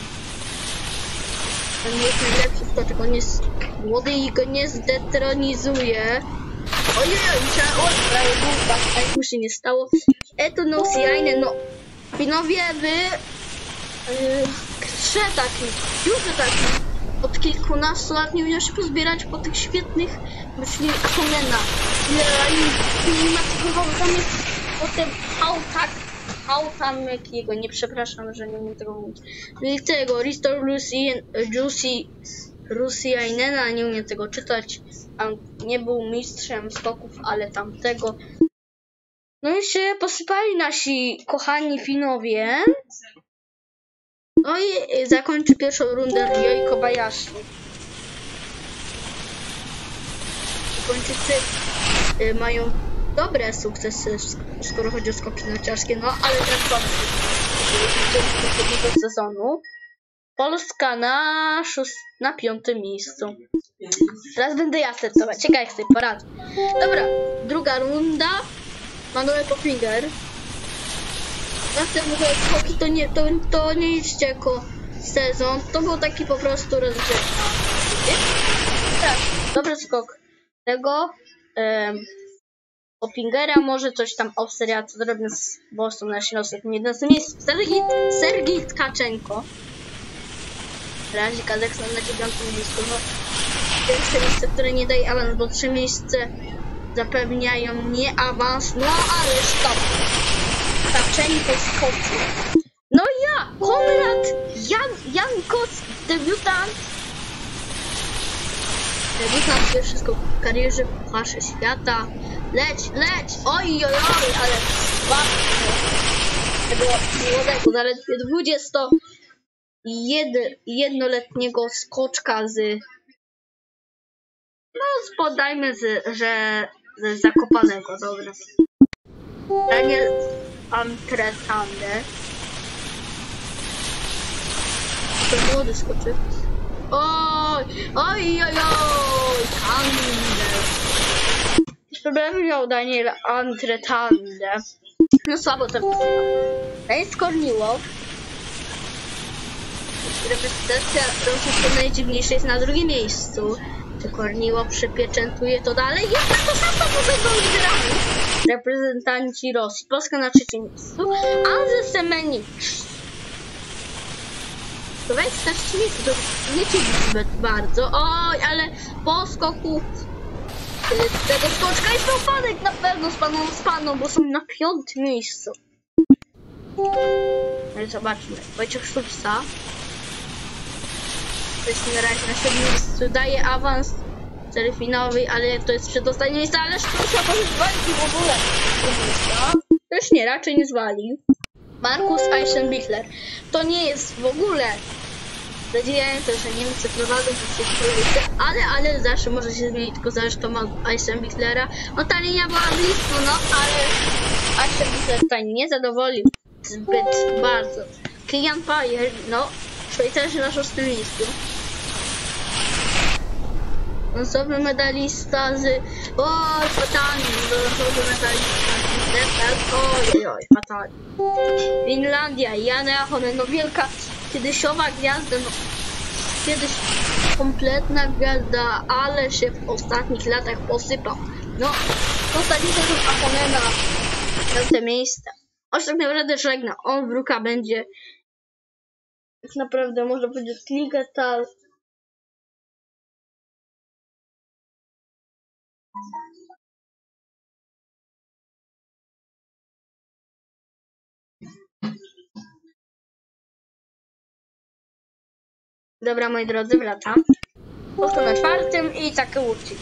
On jest najlepszy skoczek, on jest młody i go nie zdetronizuje. Ojej, oj, prawie był, tak mu się nie stało. Eto no Siaine, no. Pinowie, wy... Yy, Trze takich, dużo takich. Od kilkunastu lat nie umiał się pozbierać po tych świetnych myśli Akonena. Nie ma tego tam jest potem Hautak, Hautamekiego, nie przepraszam, że nie umiem tego mówić. I tego, Restore Lucy, Juicy, Rusiainena, nie umiem tego czytać. On nie był mistrzem skoków, ale tamtego. No i się posypali nasi kochani Finowie. No i zakończy pierwszą rundę Ryoi Kobayashi. Japończycy y, mają dobre sukcesy, skoro chodzi o skoki narciarskie, no ale teraz mamy poprzedniego sezonu. Polska na, szóst... na piątym miejscu. Teraz będę ja startować. Ciekawe jak sobie poradzę. Dobra, druga runda. Manuel Poppinger. Ja chcę mówić, skoki to nie, to, to nie liczcie jako sezon. To był taki po prostu rozgrzewka. Tak, dobry skok tego um, Poppingera, może coś tam Austria, co zrobię z Boston na środku. jedenastym miejscu Sergiej, Sergiej Tkaczenko. W razie Kazachstan na dziewiątym miejscu. No, pierwsze miejsce, które nie daje awans, bo trzy miejsce zapewniają nie awans. No ale stop. Tkaczenko skoczył. No ja, Konrad Jan, Jankos, debiutant. Debiutant pierwszy skok w karierze w Pucharze Świata. Leć, leć! Oj, oj, oj, ale bardzo tego młodego, zaledwie dwudziestojednoletniego skoczka z, no podajmy, z, że z Zakopanego, dobra. Daniel Antretande. To młody skoczy. Oj, oj, oj, oj, Tander. Problemy miał Daniel Antretande. No słabo to wygląda. Daniel Korniłow. Reprezentacja Rosji najdziwniejsza jest na drugim miejscu. Czy Korniłow przypieczętuje to dalej? Jednak to samo będą liderami. Reprezentanci Rosji. Polska na trzecim miejscu. Andrzej Semenicz. To weź na trzecim miejscu. To nie ci zbyt bardzo. Oj, ale po skoku tego skoczka jest upadek, na pewno spadną, spadną, bo są na piątym miejscu. No i zobaczmy. Wojciech Sztuczca. To jest na razie na siódmym miejscu. Daje awans czwartfinałowy, ale to jest przedostatnie miejsce, ale Sztuczca to już zwalił w ogóle. Też nie, raczej nie zwalił. Markus Eisenbichler. To nie jest w ogóle zadziwiające, że Niemcy prowadzą po tej kolejce, ale, ale zawsze może się zmienić, tylko zresztą ma Eisenbichlera. No ta linia była blisko, no ale Eisenbichler tutaj nie zadowolił zbyt bardzo. Kilian Pajer, no, Szwajcarzy na szóstym miejscu. Brązowy medalista z... Oj, fatalnie, brązowy medalista z... Oj, oj, fatalnie. Finlandia, Janne Ahonen, no wielka, kiedysiowa gwiazda, no kiedyś kompletna gwiazda, ale się w ostatnich latach posypał. No, ostatni sezon Ahonena, piąte miejsce. Aż tak naprawdę żegna, on wróka będzie, tak naprawdę można powiedzieć, Kligetal. Dobra, moi drodzy, wracam. Polska na czwartym i takie łódź.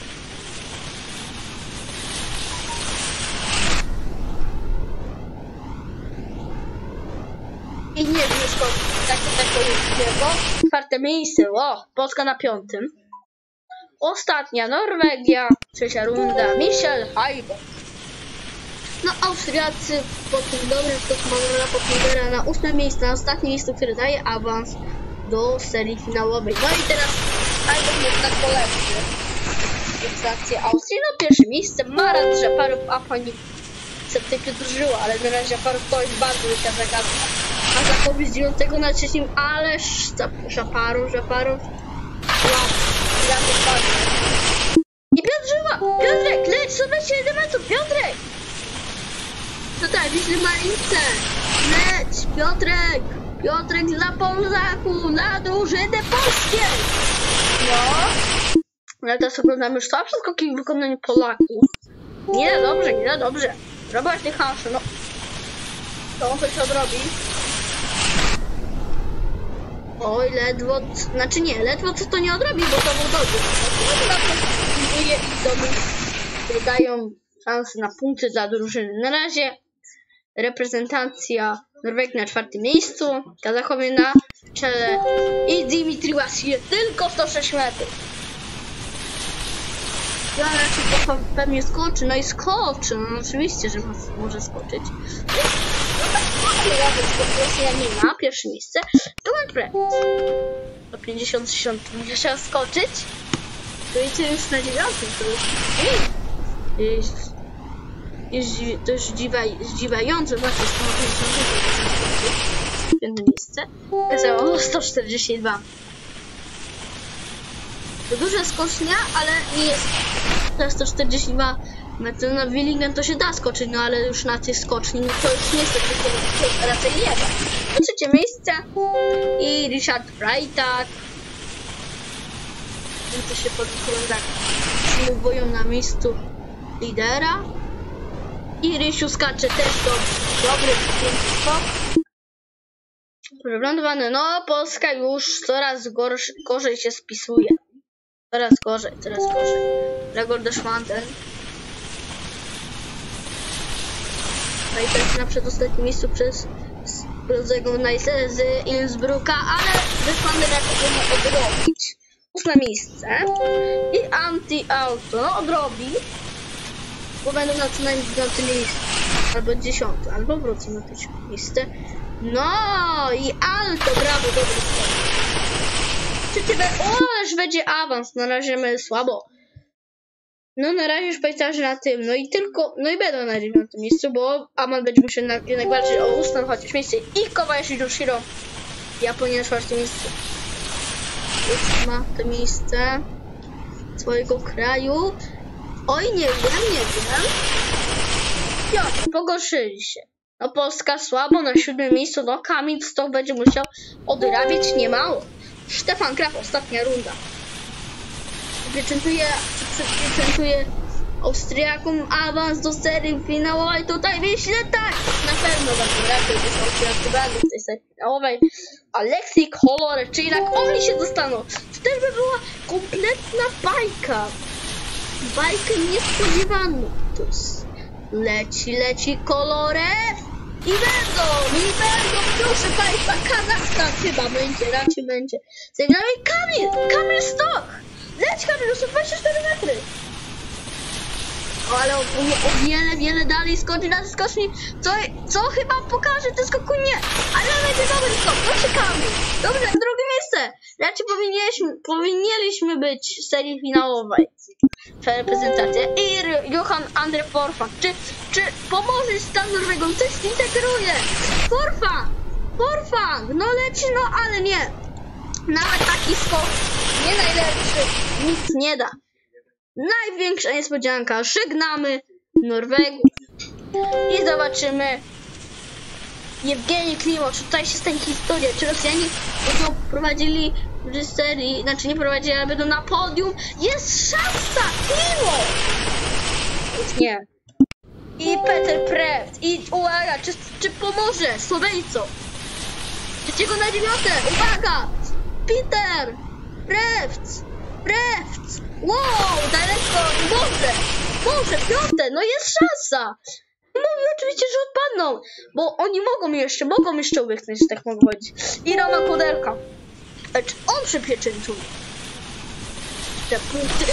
I nie wiem, skąd takie takie łódź. Czwarte miejsce, o, Polska na piątym. Ostatnia Norwegia, trzecia runda, Michel Heiber. No, Austriacy po tym dobrym skoku Manuela Poppingera na ósme miejsce, na ostatnie miejsce, które daje awans do serii finałowej. No i teraz Heiber jest tak polepszy. Reprezentację Austrii, no pierwsze miejsce, Marat Żaparow, a pani sobie przedłużyła, ale na razie Żaparow to jest bardzo wielka zagadka. A zapowiedź dziewiątego na trzecim, ależ Żaparow, Żaparow, i Piotr Żyła! Piotrek, leć, zobaczcie jeden metrów, Piotrek! Tutaj, Wiśle Malince! Leć, Piotrek! Piotrek dla Polzaku, dla drużyny polskiej. No. Ale teraz oglądamy już słabsze skoki w wykonaniu Polaków. Nie dobrze, nie dobrze. Robert Hansen, no. To on coś odrobi. Oj, ledwo, znaczy nie, ledwo co to nie odrobi, bo to był dobry. No to próbuje ich domu, które dają szansę na punkty dla drużyny. Na razie reprezentacja Norwegii na czwartym miejscu, Kazachowie na czele i Dimitri Wasile tylko sto sześć metrów. Ja raczej pewnie skoczy, no i skoczy, no oczywiście, że może skoczyć. No tak, ale ja Rosjanina, pierwsze miejsce, to Pre. Do pięćdziesiąt tysięcy musiał skoczyć. To idzie już na dziewiątym, to już jest, jest, to już zdziwaj, zdziwające właśnie z tego pięćdziesiątego piąte miejsce. Okazało sto czterdzieści dwa. To duża skocznia, ale nie jest na sto czterdzieści dwa metry. Na Willingen to się da skoczyć, no ale już na tej skoczni no to już niestety to raczej nie da. To trzecie miejsce i Richard Freitag. To się podgląda boją na miejscu lidera. I Rysiu skacze też do dobry piękny skok. Wylądowany, no Polska już coraz gorszy, gorzej się spisuje. Coraz gorzej, coraz gorzej. Gregor Deschwanden. No i teraz na przedostatnim miejscu przez Brozego Najse z Innsbrucka, ale Deschwanden raczej nie odrobić. Ósme miejsce. I Anti-Auto no, odrobi. Bo będą na co najmniej dziewiąte miejsce. Albo dziesiąte, albo wrócą na to miejsce. No i Alto, brawo, dobry skok. Czy ty be... O, ależ będzie awans, na razie my słabo. No na razie już pamiętam, na tym, no i tylko, no i będą na dziewiątym miejscu, bo Aman będzie musiał jednak walczyć o ósme chociaż miejsce i Kobayashi Yoshiro. Japonia na czwartym miejscu. Ósma to miejsce swojego kraju. Oj, nie wiem, nie wiem. Piotr, pogorszyli się. No Polska słabo na siódmym miejscu, no Kamil Stok będzie musiał odrabiać niemało. Stefan Kraf, ostatnia runda. Pieczętuje, pieczętuje Austriakom awans do serii finałowej. Tutaj wyśle tak. Na pewno będzie raczej jest Austriacy w tej serii finałowej. Aleksej Kolore, czyli jak oni się dostaną. To też by była kompletna bajka. Bajkę niespodziewaną. To jest leci, leci Kolore. I będą, i będą, proszę Państwa, Kazachstan chyba będzie, raczej będzie. No i Kamil, Kamil Stok. Leć Kamil, to są dwadzieścia cztery metry. O, ale o, o wiele, wiele dalej skoczy na skoczni, co, co chyba pokaże ten skoku, nie. Ale będzie dobry skok, proszę Kamil. Dobrze, drugie miejsce. Raczej powinniśmy, powinniśmy być w serii finałowej. Reprezentacja. I Johan Andre Forfang. Czy, czy pomoże stan Norwegom? Coś zintegruje. Forfang! Forfang! No leci, no ale nie. Nawet taki skok nie najlepszy. Nic nie da. Największa niespodzianka. Żegnamy Norwegów. I zobaczymy Jewgenij Klimowicz. Tutaj się stanie historia. Czy Rosjanie będą prowadzili w serii, znaczy nie prowadzili, ale będą na podium. Jest szansa! Klimowicz! Nie. I Peter Preft. I uwaga, czy, czy pomoże Słoweńcom? Trzeciego na dziewiąte. Uwaga! Peter! Preft! Preft! Wow! Daleko! Może! Może! Piąte! No jest szansa! Mówię oczywiście, że odpadną, bo oni mogą jeszcze, mogą jeszcze uwychnąć, że tak mogę powiedzieć. I Roman Kudelka. Lecz on przypieczętuje te punkty.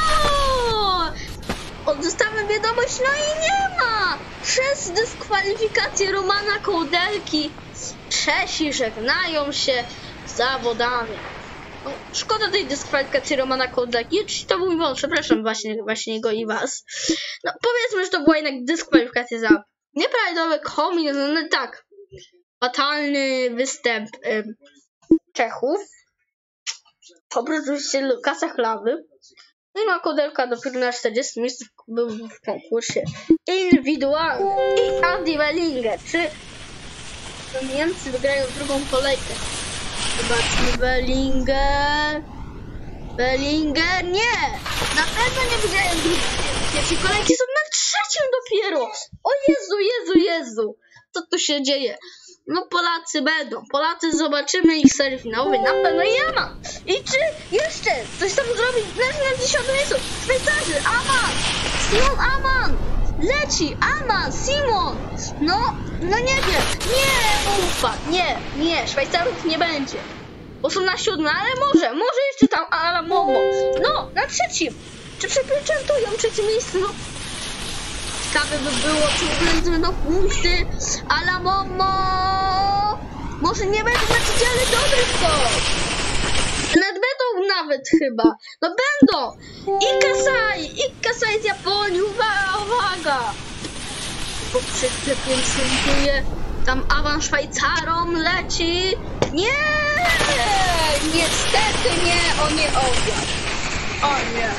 O! Dostałem wiadomość, no i nie ma! Przez dyskwalifikację Romana Kudelki Czesi żegnają się z zawodami. No, szkoda tej dyskwalifikacji Romana Kudelki. To był błąd, przepraszam właśnie, właśnie go i was. No powiedzmy, że to była jednak dyskwalifikacja za nieprawidłowy komin, no tak. Fatalny występ y, Czechów. Oprócz oczywiście Lukasa Chlawy. No i ma Kudelka dopiero na czterdziestym miejscu był w konkursie indywidualnym. I Adi Wellinger, czy to Niemcy wygrają drugą kolejkę. Zobaczmy, Bellinger. Bellinger, nie! Na pewno nie wygrają drugiej pierwszej kolejki, są na trzecim dopiero! O Jezu, Jezu, Jezu! Co tu się dzieje? No Polacy będą, Polacy zobaczymy ich serii finałowej, na pewno ja mam! I czy jeszcze coś tam zrobić? Leży na dziesiątym miejscu, Szwajcarzy, Aman! Simon Aman! Leci, Aman, Simon! No, no nie wiem, nie, ufa, nie, nie, Szwajcarów nie będzie. Bo są na siódmym, ale może, może jeszcze tam Alamomo. No, na trzecim. Czy przepieczętują trzecie miejsce? No. Ciekawe by było, czy będą no punkty. Alamomo. Może nie będą na trzecie, ale dobry skok. Nawet będą nawet chyba. No będą. I Kasai, i Kasai z Japonii. Uwaga, uwaga. Bo przepieczętuje. Tam awans Szwajcarom leci. Nie! Niestety nie, o nie obiad. O nie.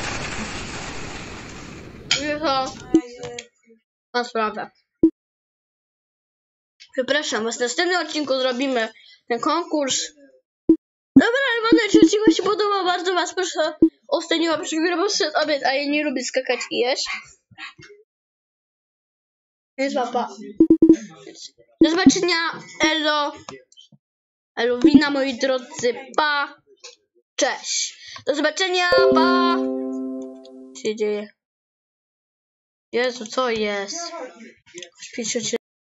Michał, ma sprawę. Przepraszam, w następnym odcinku zrobimy ten konkurs. Dobra, ale mam nadzieję, że odcinek się podobał. Bardzo was proszę o ostatni łapeczkę, bo szedł obiad, a ja nie lubię skakać i jeść. Więc papa. Do zobaczenia, elo. Eluwina, moi drodzy, pa, cześć, do zobaczenia, pa, co się dzieje, Jezu, co jest,